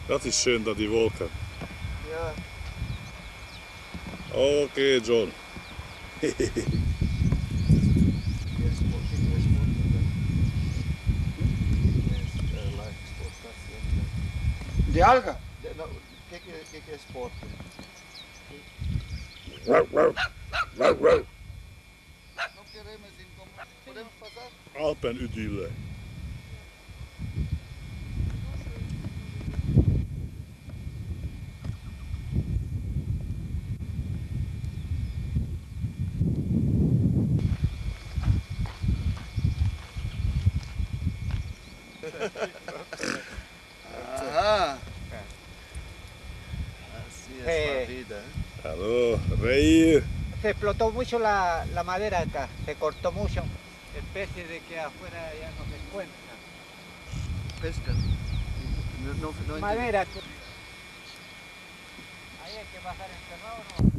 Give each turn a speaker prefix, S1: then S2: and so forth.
S1: Dat is schön, da die Wolken.
S2: Ja.
S1: Okay, John.
S2: De alga?
S3: No, ¿qué es sport?
S1: Rauw, rauw. Rauw, rauw.
S3: No queremos incomodar. ¿Podemos pasar?
S1: Alpenidylle.
S3: Ajá. Así es la vida.
S1: Hallo, rij.
S4: Se explotó mucho la madera acá, se cortó mucho, especie de que afuera ya no se encuentra.
S3: Pesca. No
S4: Madera. Ahí hay que bajar encerrado, ¿no?